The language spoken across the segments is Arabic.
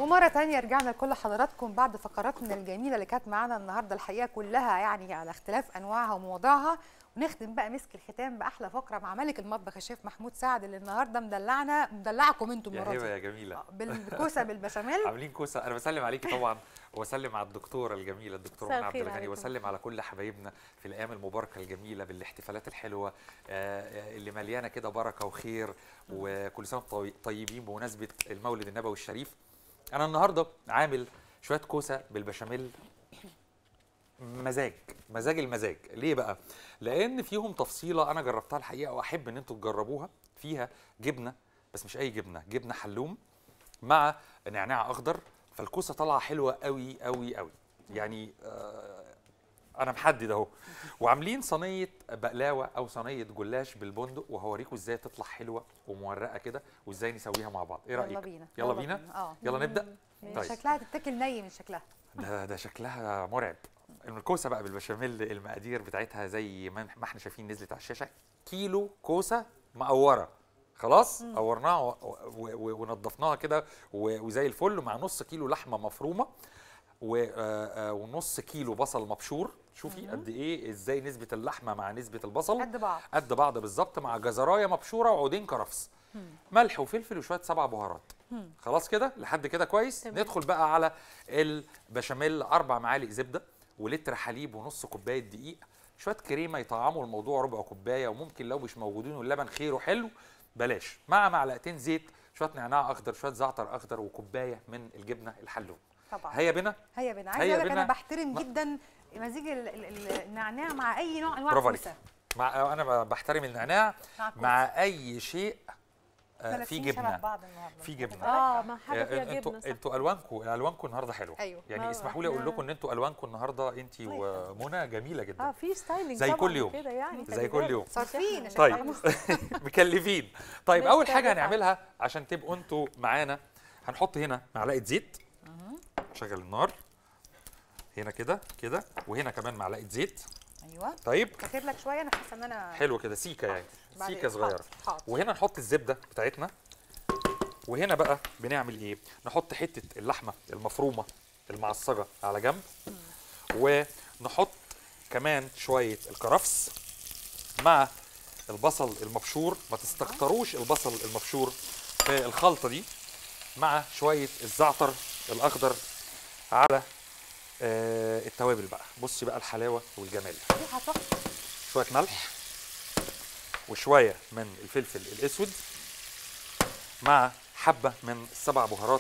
ومرة تانية رجعنا لكل حضراتكم بعد فقراتنا الجميلة اللي كانت معانا النهاردة، الحقيقة كلها يعني على اختلاف أنواعها ومواضيعها. ونختم بقى مسك الختام بأحلى فقرة مع ملك المطبخ الشيف محمود سعد اللي النهاردة مدلعكم انتم المرة دي. يا جميلة بالكوسة بالبشاميل. عاملين كوسة. أنا بسلم عليكي طبعا وبسلم على الدكتورة الجميلة الدكتورة منى عبد الغني، وبسلم على كل حبايبنا في الأيام المباركة الجميلة بالاحتفالات الحلوة اللي مليانة كده بركة وخير، وكل سنة طيبين بمناسبة المولد النبوي الشريف. أنا النهاردة عامل شوية كوسة بالبشاميل مزاج المزاج. ليه بقى؟ لأن فيهم تفصيلة أنا جربتها الحقيقة وأحب إن أنتوا تجربوها. فيها جبنة، بس مش أي جبنة، جبنة حلوم مع نعناع أخضر، فالكوسة طالعة حلوة قوي قوي قوي. يعني أنا محدد أهو. وعاملين صينية بقلاوة أو صينية جلاش بالبندق، وهوريكم إزاي تطلع حلوة ومورقة كده وإزاي نسويها مع بعض. إيه رأيك؟ يلا بينا. يلا بينا. يلا نبدأ. طيب. شكلها تتاكل ني من شكلها. ده شكلها مرعب. الكوسه بقى بالبشاميل، المقادير بتاعتها زي ما احنا شايفين نزلت على الشاشه. كيلو كوسه مقوره خلاص، قورناها ونضفناها كده وزي الفل، مع نص كيلو لحمه مفرومه ونص كيلو بصل مبشور. شوفي قد ايه، ازاي نسبه اللحمه مع نسبه البصل قد بعض بالظبط، مع جزرايه مبشوره وعودين كرفس، ملح وفلفل وشويه 7 بهارات. خلاص كده لحد كده كويس. ندخل بقى على البشاميل. 4 معالق زبده ولتر حليب ونص كوبايه دقيق، شويه كريمه يطعموا الموضوع، ربع كوبايه، وممكن لو مش موجودين واللبن خيره حلو بلاش، مع معلقتين زيت، شويه نعناع اخضر، شويه زعتر اخضر، وكوبايه من الجبنه الحلوم. طبعا هيا بنا. عايزه اقول لك انا بحترم جدا مزيج النعناع مع اي نوع انواع الكوسه. انا بحترم النعناع مع اي شيء في جبنه. في جبنه. ما حاجه فيها جبنه. انتوا الوانكم النهارده حلوه. أيوه. يعني اسمحوا لي اقول لكم ان انتوا الوانكم النهارده انت ومنى جميله جدا. في ستايلينج زي كل يوم كده يعني، زي كل يوم صارفين. طيب مكلفين. طيب اول حاجه هنعملها عشان تبقوا انتوا معانا، هنحط هنا معلقه زيت. شغل النار هنا كده كده، وهنا كمان معلقه زيت. ايوه. طيب كتر لك شويه، انا حاسه ان انا حلو كده، سيكه يعني، سيكه صغيره. وهنا نحط الزبده بتاعتنا. وهنا بقى بنعمل ايه؟ نحط حته اللحمه المفرومه المعصجه على جنب، ونحط كمان شويه الكرفس مع البصل المبشور. ما تستكتروش البصل المبشور في الخلطه دي، مع شويه الزعتر الاخضر على التوابل بقى. بصي بقى الحلاوه والجمال. ريحه تحفه. شويه ملح وشويه من الفلفل الاسود، مع حبه من ال7 بهارات.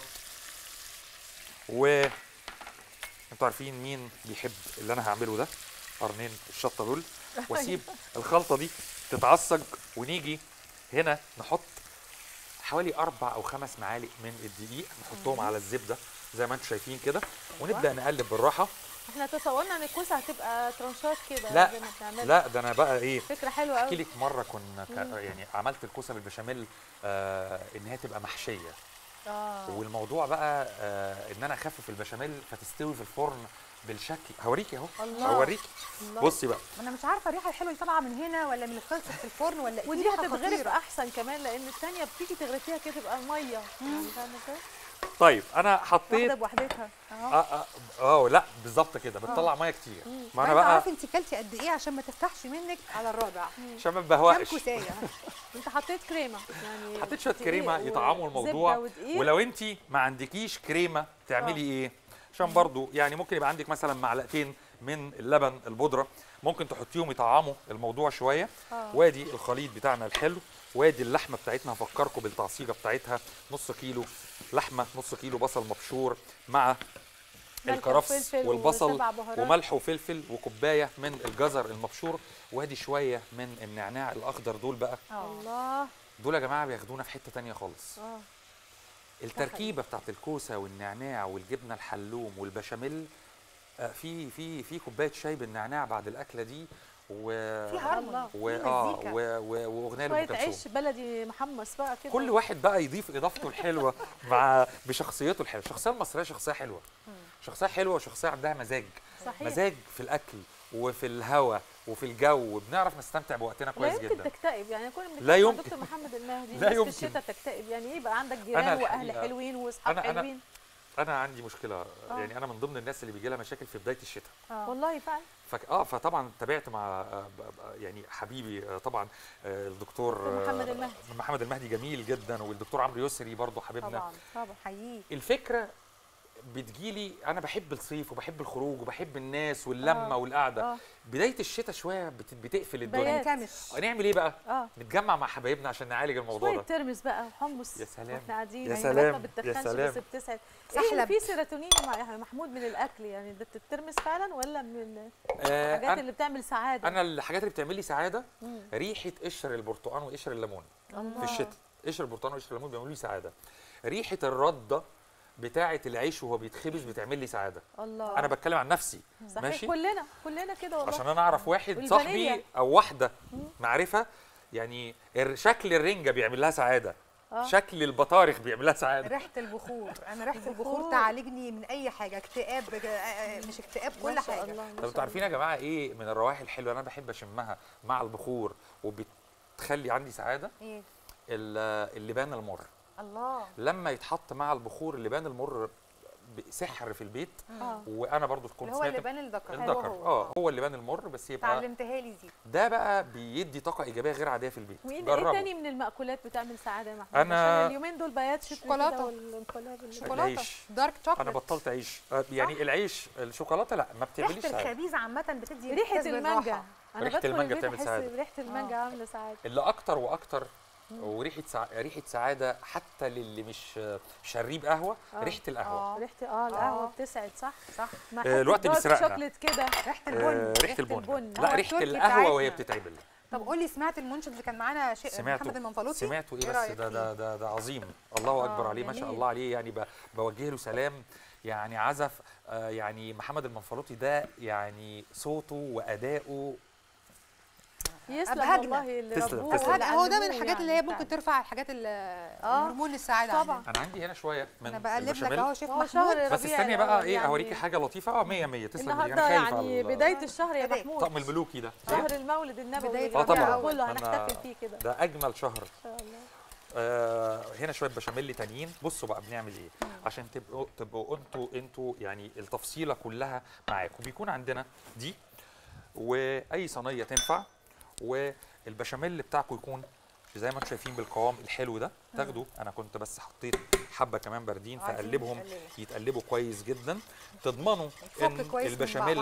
وانتوا عارفين مين بيحب اللي انا هعمله ده، قرنين الشطه دول. واسيب الخلطه دي تتعصج، ونيجي هنا نحط حوالي 4 أو 5 معالق من الدقيق، نحطهم على الزبده زي ما انتم شايفين كده، ونبدا نقلب بالراحه. احنا تصورنا ان الكوسه هتبقى ترانشات كده. لا لا، ده انا بقى ايه، فكره حلوه قوي. احكي لك مره كنا يعني عملت الكوسه بالبشاميل ان هي تبقى محشيه. والموضوع بقى ان انا اخفف البشاميل فتستوي في الفرن بالشكل. هوريكي اهو، هوريكي. بصي بقى، انا مش عارفه الريحه الحلوه دي طالعه من هنا ولا من الخلطه في الفرن ولا ايه. ودي هتتغرف احسن كمان، لان الثانيه بتيجي تغرفيها كده تبقى ميه يعني، فاهمه ازاي؟ طيب انا حطيت واحده بوحدتها لا بالظبط كده، بتطلع ميه كتير. ما انا بقى عارفه انت كلتي قد ايه عشان ما تفتحش منك على الرابع، عشان ما تبهوقش. كام كوسايه؟ انت حطيت كريمه يعني، حطيت شويه كريمه يطعموا الموضوع. ولو انت ما عندكيش كريمه تعملي ايه؟ عشان برضو يعني ممكن يبقى عندك مثلا معلقتين من اللبن البودره، ممكن تحطيهم يطعموا الموضوع شويه. وادي الخليط بتاعنا الحلو، وادي اللحمه بتاعتنا. هفكركم بالتعصيجه بتاعتها: نص كيلو لحمه، نص كيلو بصل مبشور، مع الكرفس والبصل وملح وفلفل، وكوبايه من الجزر المبشور، وادي شويه من النعناع الاخضر. دول بقى الله، دول يا جماعه بياخدونا في حته تانيه خالص. التركيبه بتاعت الكوسه والنعناع والجبنه الحلوم والبشاميل، في كوبايه شاي بالنعناع بعد الاكله دي، في هرمون واغنيه لام كلثوم، عيش بلدي محمص بقى كده. كل واحد بقى يضيف اضافته الحلوه مع بشخصيته الحلوه. الشخصيه المصريه شخصيه حلوه، شخصيه حلوه، وشخصيه عندها مزاج. صحيح. مزاج في الاكل وفي الهواء وفي الجو، بنعرف نستمتع بوقتنا كويس جدا. لا يمكن تكتئب يعني، كل لا يمكن. دكتور محمد المهدي لا يمكن. في الشتاء تكتئب يعني، يبقى عندك جيران واهل حلوين واصحاب حلوين. انا عندي مشكله يعني انا من ضمن الناس اللي بيجي لها مشاكل في بدايه الشتاء. والله فعلا. فطبعا تابعت مع يعني حبيبي طبعا الدكتور محمد المهدي جميل جدا، والدكتور عمرو يسري برضه حبيبنا. طبعا حقيقي. الفكره بتجيلي انا بحب الصيف وبحب الخروج وبحب الناس واللمه والقعده. بدايه الشتاء شويه بتقفل الدنيا. نعمل ايه بقى؟ نتجمع مع حبايبنا عشان نعالج الموضوع ده. شويه ترمس بقى وحمص. يا سلام واحنا قاعدين. يا سلام يا سلام. بس بتسعد. ايه في سيروتونين يا محمود من الاكل يعني؟ ده بتترمس فعلا ولا من الحاجات اللي بتعمل سعاده؟ انا الحاجات اللي بتعمل لي سعاده ريحه قشر البرتقال وقشر الليمون في الشتاء. قشر البرتقال وقشر الليمون بيعملوا لي سعاده. ريحه الرده بتاعه العيش وهو بيتخبز بتعمل لي سعاده. الله. انا بتكلم عن نفسي. صحيح. ماشي، كلنا كده والله. عشان انا اعرف واحد صاحبي او واحده معرفه يعني شكل الرنجه بيعمل لها سعاده. شكل البطارخ بيعمل لها سعاده. ريحه البخور، انا ريحه البخور تعالجني من اي حاجه، اكتئاب مش اكتئاب، كل حاجه. طب انتوا عارفين يا جماعه ايه من الروائح الحلوه انا بحب اشمها مع البخور وبتخلي عندي سعاده؟ ايه؟ اللبان المر. الله. لما يتحط مع البخور اللبان المر سحر في البيت. وانا برضو كنت هو اللبان الذكر. هو اللبان المر بس يبقى اتعلمتها لي دي. ده بقى بيدي طاقه ايجابيه غير عاديه في البيت. ايه تاني من المأكولات بتعمل سعاده يا محمود؟ انا عشان اليومين دول بيات شوكولاته. شوكولاته دارك شوكليت. انا بطلت عيش يعني العيش الشوكولاته لا ما بتعمليش سعاده. ريحه الخبيز عامه بتدي ريحه المانجا. ريحه المانجا بتعمل سعاده. ريحه المانجا عامله سعاده. اللي اكتر واكتر وريحه ريحه سعاده حتى للي مش شريب قهوه. ريحه القهوه. ريحه القهوه بتسعد. صح. الوقت بيسرقنا. شوكليت كده. ريحه البن. ريحه البن. لا ريحه القهوه وهي بتتعمل. طب قولي، سمعت المنشد اللي كان معانا محمد المنفلوطي؟ سمعته ايه بس ده عظيم. الله اكبر عليه، ما شاء الله عليه. يعني بوجه له سلام. يعني عزف يعني محمد المنفلوطي ده يعني صوته واداؤه يسلم والله اللي ربوه. هو ده من الحاجات اللي هي ممكن ترفع الحاجات هرمون السعاده طبعا. انا عندي هنا شويه من انا بقلب لك اهو شيف محمود. بس استني بقى ايه اوريكي حاجه لطيفه. 100 تسلم. النهارده يعني بدايه الشهر يا محمود. طقم الملوكي ده شهر المولد النبوي. طبعا كله هنحتفل فيه كده. ده اجمل شهر ان شاء الله. هنا شويه بشاميل تانيين. بصوا بقى بنعمل ايه عشان تبقوا انتوا يعني التفصيله كلها معاكم. بيكون عندنا دي واي صينيه تنفع، والبشاميل بتاعكم يكون زي ما انتم شايفين بالقوام الحلو ده. تاخدوا انا كنت بس حطيت حبه كمان باردين فاقلبهم يتقلبوا كويس جدا. تضمنوا ان البشاميل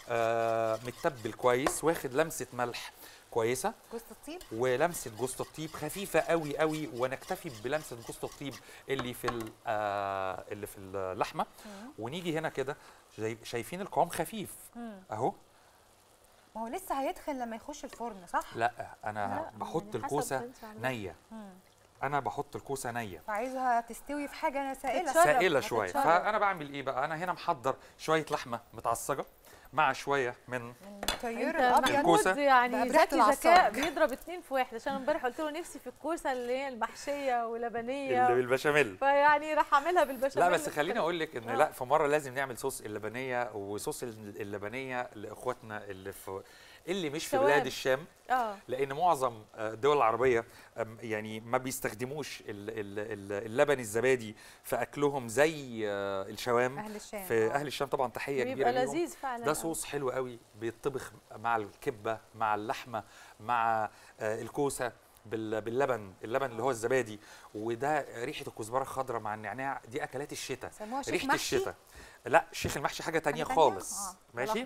متبل كويس، واخد لمسه ملح كويسه، جوز الطيب ولمسه جوز الطيب خفيفه قوي قوي، ونكتفي بلمسه جوز الطيب اللي في اللحمه. ونيجي هنا كده شايفين القوام خفيف اهو. ما هو لسه هيدخل لما يخش الفرن صح؟ لا انا بحط الكوسه نيه. انا بحط الكوسه نيه، فعايزها تستوي في حاجه سائله شويه. فانا بعمل ايه بقى؟ انا هنا محضر شويه لحمه متعصجه مع شويه من الكوسه. يعني ذكاء بيضرب 2 في 1. عشان امبارح قلت له نفسي في الكوسه اللي هي المحشيه ولبنيه اللي بالبشاميل، فيعني راح اعملها بالبشاميل. لا بس خليني اقول لك ان لا، في مره لازم نعمل صوص اللبنيه. وصوص اللبنيه لاخواتنا اللي مش في بلاد الشام. لان معظم الدول العربيه يعني ما بيستخدموش اللبن الزبادي في اكلهم زي الشوام. اهل الشام في اهل الشام طبعا تحيه كبيره ليهم. لذيذ فعلا. ده صوص حلو قوي بيطبخ مع الكبه مع اللحمه مع الكوسه اللبن اللي هو الزبادي. وده ريحه الكزبره الخضراء مع النعناع. دي اكلات الشتاء، ريحه الشتاء. لا الشيخ المحشي حاجه تانية خالص. ماشي.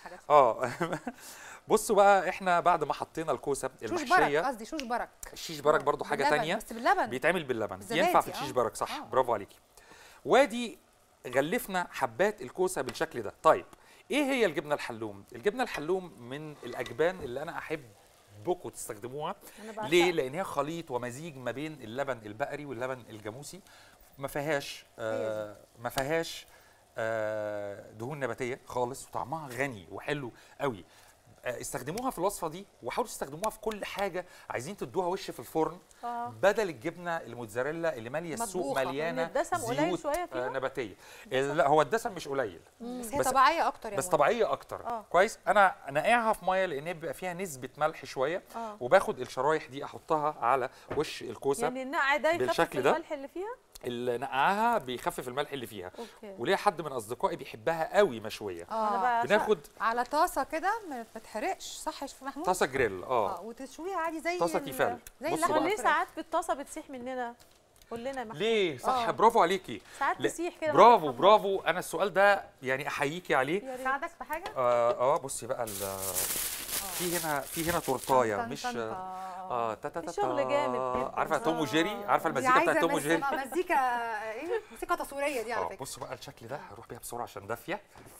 بصوا بقى، احنا بعد ما حطينا الكوسه المحشيه، قصدي شوش برك. الشيش برك برضو حاجه تانية بس باللبن. بيتعمل باللبن. ينفع في الشيش برك صح. برافو عليكي. وادي غلفنا حبات الكوسه بالشكل ده. طيب ايه هي الجبنه الحلوم؟ الجبنه الحلوم من الاجبان اللي انا احب بكم تستخدموها. ليه؟ لان هي خليط ومزيج ما بين اللبن البقري واللبن الجاموسي. ما فيهاش دهون نباتيه خالص، وطعمها غني وحلو قوي. استخدموها في الوصفه دي، وحاولوا تستخدموها في كل حاجه عايزين تدوها وش في الفرن. بدل الجبنه الموتزاريلا اللي ماليه السوق مليانه زيوت نباتيه. لا هو الدسم مش قليل، بس هي طبيعيه اكتر. بس طبيعيه اكتر. كويس. انا نقعها في ميه لان بيبقى فيها نسبه ملح شويه. وباخد الشرايح دي احطها على وش الكوسه. يعني النقع ده يخفف الملح اللي فيها. اللي نقعها بيخفف الملح اللي فيها. وليا حد من اصدقائي بيحبها قوي مشويه. بناخد على طاسه كده ما تتحرقش، صح يا شيخ محمود؟ طاسه جريل وتشويها عادي زي طاسه تيفال. بصوا ليه ساعات بالطاسه بتسيح مننا؟ قول لنا يا محمود. ليه؟ صح، برافو عليكي. ساعات تسيح كده. برافو برافو، انا السؤال ده يعني احييكي عليه. ساعدك في حاجه؟ بصي بقى في هنا تورتايه مش شغل جامد. عارفه توم وجيري؟ عارفه المزيكا بتاعت توم وجيري؟ مزيكا ايه؟ موسيقى تصويريه دي على فكره. بصوا بقى الشكل ده، هروح بيها بسرعه عشان دافيه.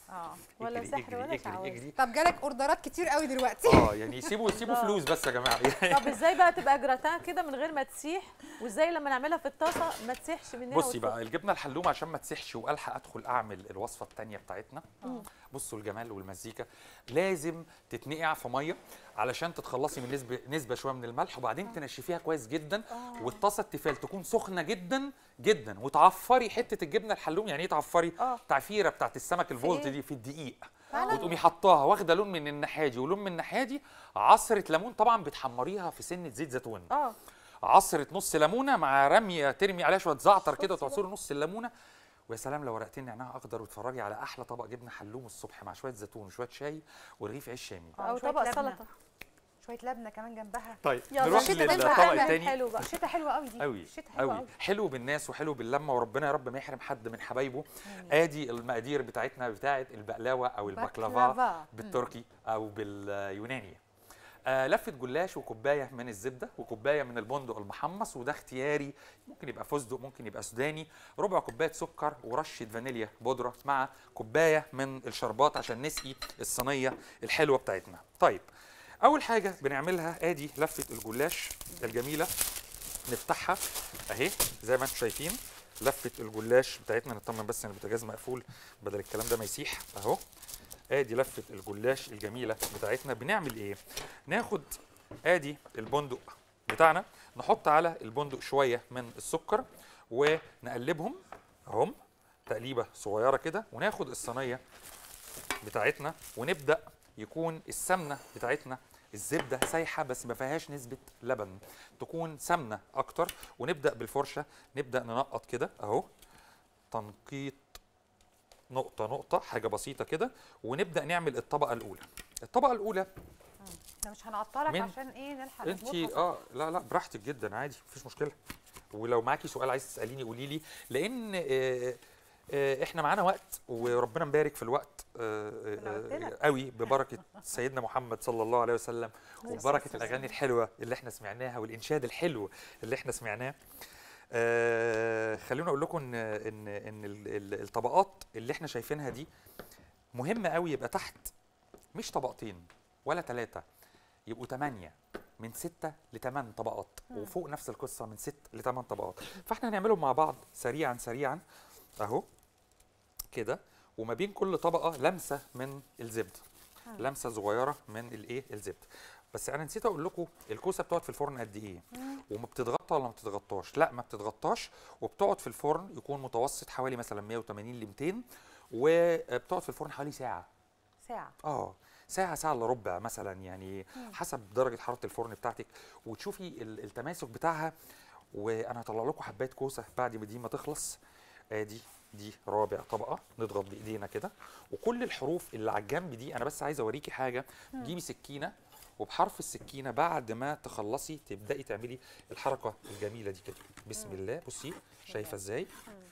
ولا سحر ولا شعوذه. طب جالك اوردرات كتير قوي دلوقتي. يعني سيبوا فلوس بس يا جماعه. طب ازاي بقى تبقى جراتان كده من غير ما تسيح، وازاي لما نعملها في الطاسه ما تسيحش مننا؟ بصي بقى الجبنه الحلومه عشان ما تسيحش والحق ادخل اعمل الوصفه الثانيه بتاعتنا. بصوا الجمال والمزيكا. لازم تتنقع في ميه علشان تتخلصي من نسبه شويه من الملح، وبعدين تنشفيها كويس جدا. والطاسه التيفال تكون سخنه جدا جدا، وتعفري حته الجبنه الحلوم. يعني ايه تعفري؟ تعفيره بتاعت السمك الفولت دي في الدقيق، وتقومي حطاها واخده لون من الناحيه دي ولون من الناحيه دي. عصره ليمون طبعا بتحمريها في سنه زيت زيتون. عصره نص ليمونه مع رميه، ترمي عليها شويه زعتر كده وتعصري نص الليمونه. ويا سلام لو ورقتين نعناع اخضر، وتتفرجي على احلى طبق جبنه حلوم الصبح مع شويه زيتون وشويه شاي ورغيف عيش شامي او طبق سلطه، شويه لبنه كمان جنبها. طيب نروح للطبق الثاني. حلو بقى، الشتا حلوه قوي دي. قوي الشتا حلوه قوي، حلو بالناس وحلو باللمه، وربنا يا رب ما يحرم حد من حبايبه. ادي المقادير بتاعتنا بتاعت البقلاوه او البقلافا بالتركي او باليوناني. لفه جلاش وكوبايه من الزبده وكوبايه من البندق المحمص، وده اختياري، ممكن يبقى فستق ممكن يبقى سوداني. ربع كوبايه سكر ورشه فانيليا بودره مع كوبايه من الشربات عشان نسقي الصينيه الحلوه بتاعتنا. طيب اول حاجه بنعملها ادي لفه الجلاش الجميله، نفتحها اهي زي ما انتم شايفين. لفه الجلاش بتاعتنا، نطمن بس ان البوتاجاز مقفول بدل الكلام ده ما يسيح اهو. ادي لفه الجلاش الجميله بتاعتنا. بنعمل ايه؟ ناخد ادي البندق بتاعنا، نحط على البندق شويه من السكر ونقلبهم اهم تقليبه صغيره كده، وناخد الصينيه بتاعتنا ونبدا يكون السمنه بتاعتنا الزبده سايحه بس ما فيهاش نسبه لبن، تكون سمنه اكتر. ونبدا بالفرشه نبدا ننقط كده اهو، تنقيط نقطه نقطه، حاجه بسيطه كده. ونبدا نعمل الطبقه الاولى. الطبقه الاولى مش هنعطلك عشان ايه نلحق انت لا براحتك جدا عادي مفيش مشكله. ولو معاكي سؤال عايز تساليني قولي لي، لان احنا معانا وقت وربنا مبارك في الوقت قوي ببركه سيدنا محمد صلى الله عليه وسلم، وببركه الاغاني الحلوه اللي احنا سمعناها والانشاد الحلو اللي احنا سمعناه. خلونا اقول لكم ان الطبقات اللي احنا شايفينها دي مهمه قوي يبقى تحت مش طبقتين ولا 3، يبقوا 8، من 6 ل8 طبقات، وفوق نفس القصه من 6 ل8 طبقات. فاحنا هنعملهم مع بعض سريعا سريعا اهو كده. وما بين كل طبقه لمسه من الزبده، لمسه صغيره من الايه الزبده. بس انا نسيت اقول لكم الكوسه بتقعد في الفرن قد ايه، وما بتتغطى ولا ما بتتغطاش؟ لا ما بتتغطاش، وبتقعد في الفرن يكون متوسط حوالي مثلا 180 ل 200، وبتقعد في الفرن حوالي ساعه. ساعة الا ربع مثلا، يعني حسب درجة حرارة الفرن بتاعتك، وتشوفي التماسك بتاعها. وانا هطلع لكم حباية كوسة بعد ما دي ما تخلص. دي رابع طبقة، نضغط بايدينا كده. وكل الحروف اللي على الجنب دي انا بس عايزة اوريكي حاجة. تجيبي سكينة، وبحرف السكينة بعد ما تخلصي تبدأي تعملي الحركة الجميلة دي كده. بسم الله. بصي شايفة ازاي؟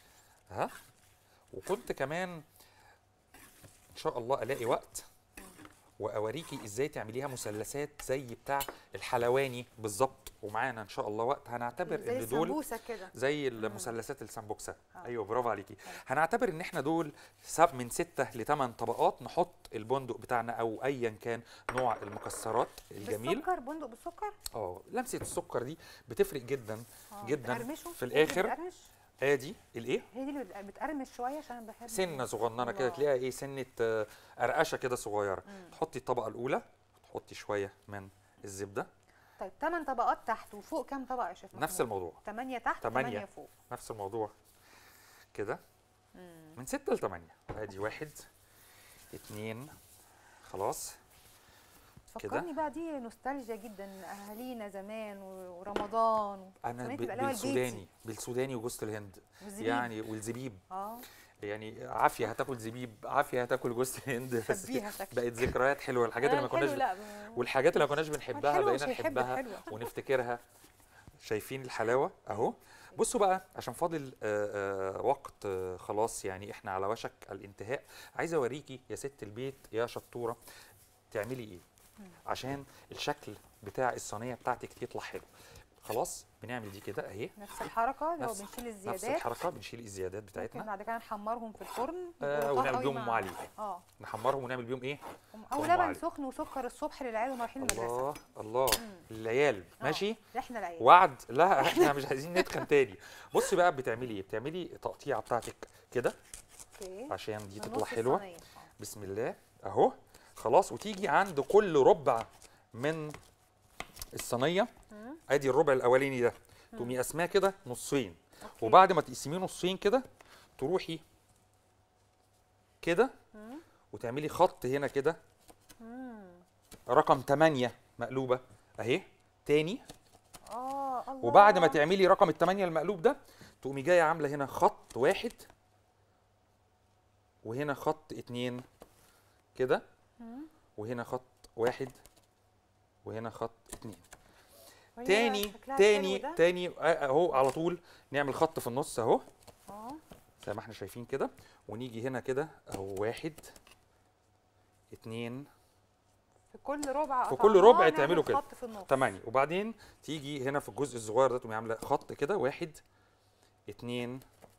وكنت كمان ان شاء الله الاقي وقت واوريكي ازاي تعمليها مثلثات زي بتاع الحلواني بالظبط، ومعانا ان شاء الله وقت هنعتبر ان دول زي المثلثات السمبوكسه. ايوه برافو عليكي. هنعتبر ان احنا دول من 6 ل8 طبقات، نحط البندق بتاعنا او ايا كان نوع المكسرات الجميل. بالسكر، بندق بالسكر. لمسه السكر دي بتفرق جدا جدا في الاخر. ادي الايه؟ هي دي اللي بتقرمش شويه عشان بحب سنه صغننه كده، تلاقيها ايه سنه قرقشه كده صغيره. تحطي الطبقه الاولى، تحطي شويه من الزبده. طيب 8 طبقات تحت، وفوق كام طبقه يا شيخ؟ نفس الموضوع، 8 تحت 8 فوق، نفس الموضوع كده. من 6 ل8. ادي 1 2 خلاص. بتفكرني بقى دي نوستالجيا جدا، اهالينا زمان ورمضان. انا بالسوداني وجوز الهند يعني والزبيب. يعني عافيه هتاكل زبيب، عافيه هتاكل جوز الهند، بس بقت ذكريات حلوه. الحاجات اللي ما كناش والحاجات اللي ما كناش بنحبها بقينا نحبها ونفتكرها. شايفين الحلاوه اهو. بصوا بقى عشان فاضل وقت خلاص، يعني احنا على وشك الانتهاء. عايزه اوريكي يا ست البيت يا شطوره تعملي ايه عشان الشكل بتاع الصينيه بتاعتك يطلع حلو. خلاص بنعمل دي كده اهي، نفس الحركه اللي هو بنشيل الزيادات. نفس الحركه بنشيل الزيادات بتاعتنا. ممكن بعد كده نحمرهم في الفرن ونعمل بيهم ام علي. نحمرهم ونعمل بيهم ايه؟ او لبن سخن وسكر الصبح للعيال وهم رايحين المدرسه. الله العيال ماشي. احنا العيال وعد. لا احنا مش عايزين نتخن تاني. بصي بقى بتعملي ايه؟ بتعملي التقطيعه بتاعتك كده عشان دي تطلع حلوه. بسم الله اهو. خلاص وتيجي عند كل ربع من الصينيه، ادي الربع الاولاني ده تقومي قسماه كده نصين. وبعد ما تقسميه نصين كده تروحي كده وتعملي خط هنا كده رقم 8 مقلوبه اهي تاني. الله. وبعد ما تعملي رقم ال8 المقلوب ده تقومي جايه عامله هنا خط 1 وهنا خط 2 كده، وهنا خط 1 وهنا خط 2. تاني اهو على طول نعمل خط في النص اهو زي ما احنا شايفين كده، ونيجي هنا كده اهو 1 2 في كل ربع تعملوا كده 8. وبعدين تيجي هنا في الجزء الصغير ده تقومي عامله خط كده 1 2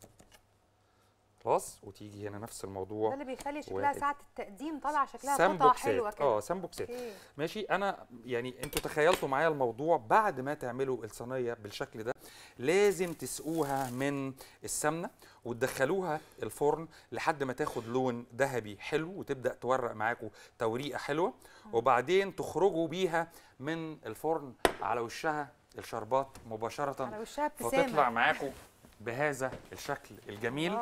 خلاص. وتيجي هنا نفس الموضوع. ده اللي بيخلي شكلها ساعه التقديم طالعه شكلها قطعه حلوه كده. سامبوكسات. ماشي. انا يعني انتوا تخيلتوا معايا الموضوع. بعد ما تعملوا الصينيه بالشكل ده لازم تسقوها من السمنه وتدخلوها الفرن لحد ما تاخد لون ذهبي حلو وتبدا تورق معاكم توريقه حلوه. وبعدين تخرجوا بيها من الفرن على وشها الشربات مباشره، على وشها ابتسامه، فتطلع معاكم بهذا الشكل الجميل.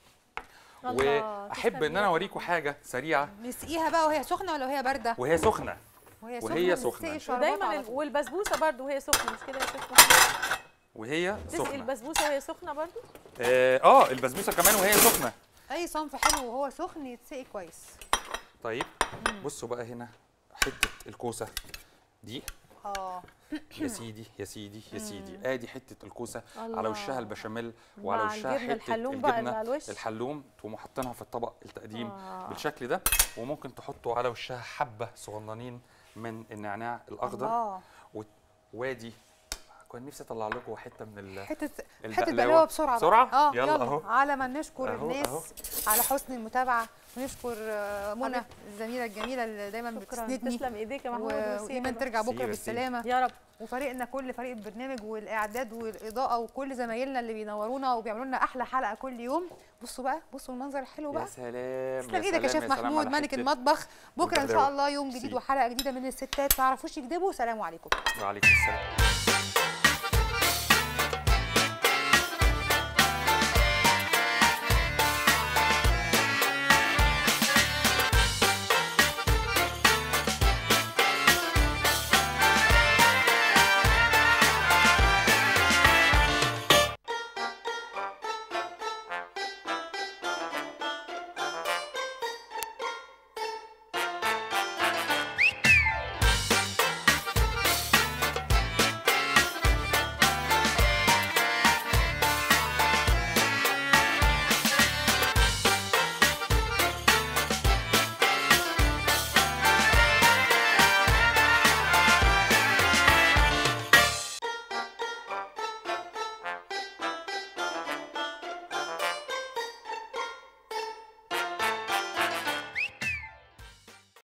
واحب ان انا اوريكم حاجه سريعه. نسقيها بقى وهي سخنه ولا وهي بارده؟ وهي سخنه. دايما والبسبوسه برده وهي سخنه، مش كده يا شيخ؟ وهي سخنه. تسقي البسبوسه وهي سخنه برده؟ البسبوسه كمان وهي سخنه. اي صنف حلو وهو سخن يتسقي كويس. طيب بصوا بقى هنا حته الكوسه دي. يا سيدي يا سيدي يا سيدي، ادي حته الكوسه على وشها البشاميل وعلى وشها حته الجبنه الحلوم. تقوموا حاطينها في الطبق التقديم بالشكل ده. وممكن تحطوا على وشها حبه صغننين من النعناع الاخضر. وادي كنت نفسي اطلع لكم حته من حته بقلاوه بسرعه. يلا اهو. على ما نشكر الناس على حسن المتابعه، ونشكر منى الزميله الجميله اللي دايما بتسندني. تسلم ايديك يا محمود. وايمن ترجع بكره بالسلامه يا رب. وفريقنا كل فريق البرنامج والاعداد والاضاءه وكل زمايلنا اللي بينورونا وبيعملوا لنا احلى حلقه كل يوم. بصوا بقى، بصوا المنظر الحلو بقى. يا سلام. تسلم ايدك يا شيف محمود ملك المطبخ. بكره ان شاء الله يوم جديد وحلقه جديده من الستات ما يعرفوش يكذبوا. سلام عليكم. وعليكم السلام.